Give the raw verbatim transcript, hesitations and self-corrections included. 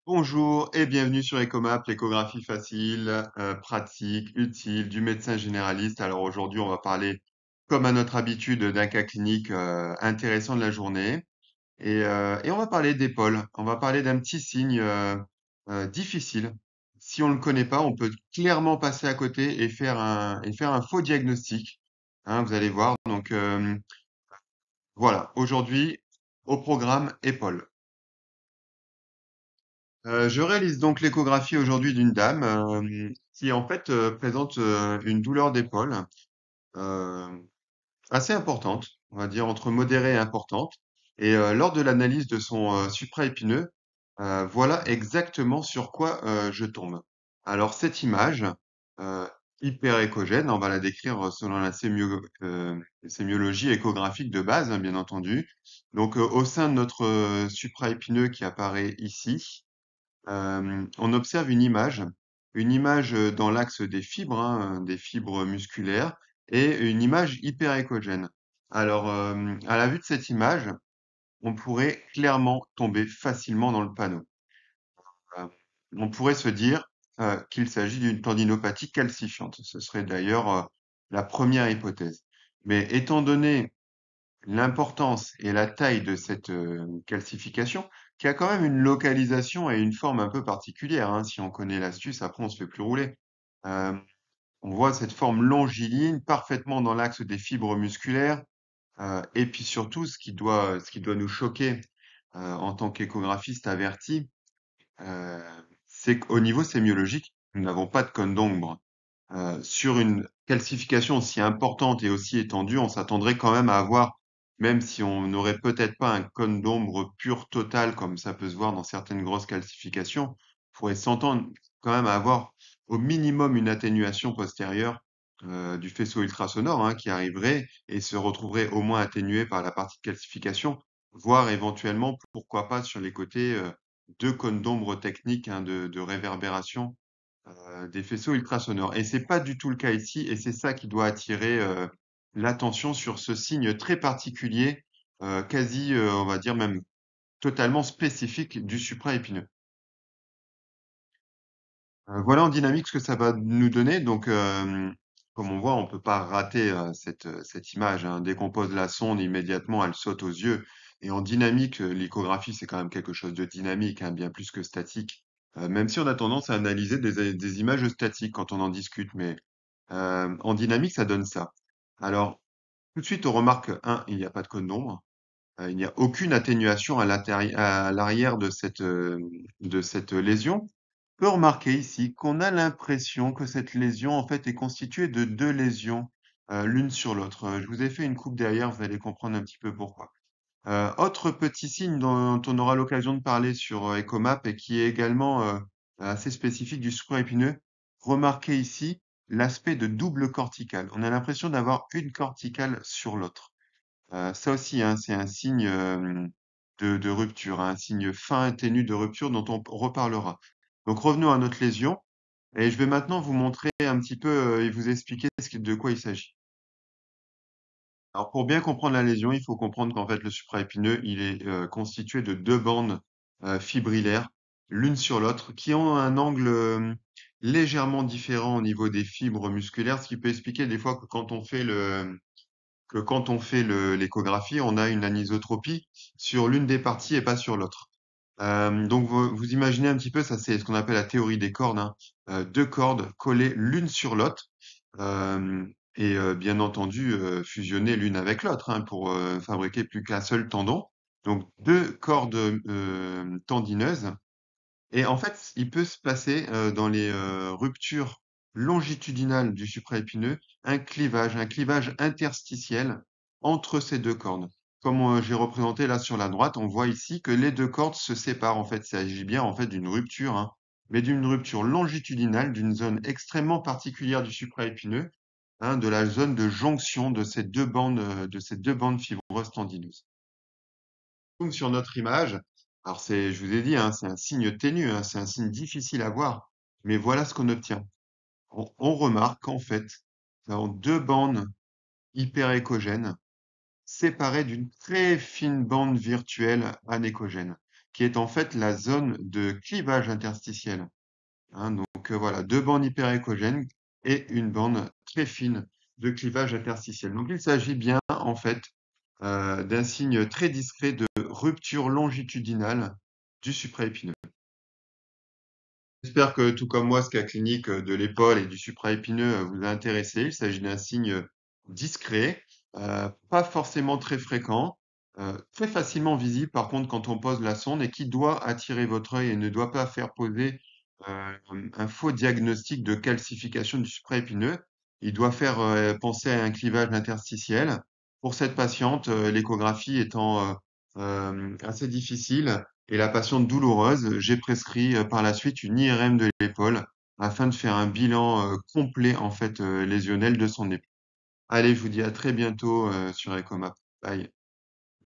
Bonjour et bienvenue sur EcoMap, l'échographie facile, euh, pratique, utile du médecin généraliste. Alors aujourd'hui, on va parler, comme à notre habitude, d'un cas clinique euh, intéressant de la journée. Et, euh, et on va parler d'épaule. On va parler d'un petit signe euh, euh, difficile. Si on ne le connaît pas, on peut clairement passer à côté et faire un, et faire un faux diagnostic. Hein, vous allez voir. Donc euh, voilà, aujourd'hui, au programme épaule. Euh, je réalise donc l'échographie aujourd'hui d'une dame euh, qui en fait euh, présente euh, une douleur d'épaule euh, assez importante, on va dire entre modérée et importante. Et euh, lors de l'analyse de son euh, supraépineux, euh, voilà exactement sur quoi euh, je tombe. Alors cette image euh, hyper échogène, on va la décrire selon la sémio- euh, sémiologie échographique de base, hein, bien entendu. Donc euh, au sein de notre euh, supraépineux qui apparaît ici. Euh, on observe une image, une image euh, dans l'axe des fibres, hein, des fibres musculaires, et une image hyperéchogène. Alors, euh, à la vue de cette image, on pourrait clairement tomber facilement dans le panneau. Euh, on pourrait se dire euh, qu'il s'agit d'une tendinopathie calcifiante. Ce serait d'ailleurs euh, la première hypothèse. Mais étant donné l'importance et la taille de cette euh, calcification, qui a quand même une localisation et une forme un peu particulière, hein. Si on connaît l'astuce, après on se fait plus rouler. Euh, on voit cette forme longiligne parfaitement dans l'axe des fibres musculaires. Euh, et puis surtout, ce qui doit, ce qui doit nous choquer euh, en tant qu'échographiste averti, euh, c'est qu'au niveau sémiologique, nous n'avons pas de cône d'ombre. Euh, sur une calcification aussi importante et aussi étendue, on s'attendrait quand même à avoir, même si on n'aurait peut-être pas un cône d'ombre pur total comme ça peut se voir dans certaines grosses calcifications, on pourrait s'entendre quand même à avoir au minimum une atténuation postérieure euh, du faisceau ultrasonore hein, qui arriverait et se retrouverait au moins atténué par la partie de calcification, voire éventuellement, pourquoi pas sur les côtés, euh, deux cônes d'ombre techniques hein, de, de réverbération euh, des faisceaux ultrasonores. Et c'est pas du tout le cas ici, et c'est ça qui doit attirer euh, l'attention sur ce signe très particulier, euh, quasi, euh, on va dire même totalement spécifique du supraépineux. Euh, voilà en dynamique ce que ça va nous donner. Donc, euh, comme on voit, on peut pas rater euh, cette, euh, cette image, hein. Dès qu'on pose la sonde, immédiatement, elle saute aux yeux. Et en dynamique, euh, l'échographie, c'est quand même quelque chose de dynamique, hein, bien plus que statique. Euh, même si on a tendance à analyser des, des images statiques quand on en discute, mais euh, en dynamique, ça donne ça. Alors, tout de suite, on remarque, un, il n'y a pas de cône d'ombre. Euh, il n'y a aucune atténuation à l'intérieur- à l'arrière de cette, euh, de cette lésion. On peut remarquer ici qu'on a l'impression que cette lésion, en fait, est constituée de deux lésions, euh, l'une sur l'autre. Euh, Je vous ai fait une coupe derrière, vous allez comprendre un petit peu pourquoi. Euh, autre petit signe dont on aura l'occasion de parler sur euh, EcoMap et qui est également euh, assez spécifique du supraépineux, remarquez ici l'aspect de double corticale. On a l'impression d'avoir une corticale sur l'autre. Euh, ça aussi, hein, c'est un signe euh, de, de rupture, hein, un signe fin et ténu de rupture dont on reparlera. Donc revenons à notre lésion et je vais maintenant vous montrer un petit peu euh, et vous expliquer ce qui- de quoi il s'agit. Alors pour bien comprendre la lésion, il faut comprendre qu'en fait le supraépineux, il est euh, constitué de deux bandes euh, fibrillaires, l'une sur l'autre, qui ont un angle euh, légèrement différent au niveau des fibres musculaires, ce qui peut expliquer des fois que quand on fait le, que quand on fait le- l'échographie, on a une anisotropie sur l'une des parties et pas sur l'autre. Euh, donc vous, vous imaginez un petit peu, ça c'est ce qu'on appelle la théorie des cordes, hein. Euh, deux cordes collées l'une sur l'autre euh, et euh, bien entendu euh, fusionnées l'une avec l'autre hein, pour euh, fabriquer plus qu'un seul tendon. Donc deux cordes euh, tendineuses et en fait, il peut se passer euh, dans les euh, ruptures longitudinales du supraépineux un clivage, un clivage interstitiel entre ces deux cordes. Comme euh, j'ai représenté là sur la droite, on voit ici que les deux cordes se séparent. En fait, il s'agit bien en fait d'une rupture, hein, mais d'une rupture longitudinale d'une zone extrêmement particulière du supraépineux, hein, de la zone de jonction de ces deux bandes, euh, de ces deux bandes fibreuses tendineuses zoom sur notre image, alors c'est, je vous ai dit, hein, c'est un signe ténu, hein, c'est un signe difficile à voir, mais voilà ce qu'on obtient. On, on remarque qu'en fait, nous avons deux bandes hyperéchogènes séparées d'une très fine bande virtuelle anéchogène. qui est en fait la zone de clivage interstitiel. Hein. Donc euh, voilà, deux bandes hyperéchogènes et une bande très fine de clivage interstitiel. Donc il s'agit bien en fait euh, d'un signe très discret de rupture longitudinale du supraépineux. J'espère que tout comme moi, ce cas clinique euh, de l'épaule et du supraépineux euh, vous a intéressé. Il s'agit d'un signe discret, euh, pas forcément très fréquent, euh, très facilement visible par contre quand on pose la sonde et qui doit attirer votre œil et ne doit pas faire poser euh, un faux diagnostic de calcification du supraépineux. Il doit faire euh, penser à un clivage interstitiel. Pour cette patiente, euh, l'échographie étant euh, euh, assez difficile, et la patiente douloureuse, j'ai prescrit euh, par la suite une I R M de l'épaule afin de faire un bilan euh, complet en fait euh, lésionnel de son épaule. Allez, je vous dis à très bientôt euh, sur ECOMAP. Bye.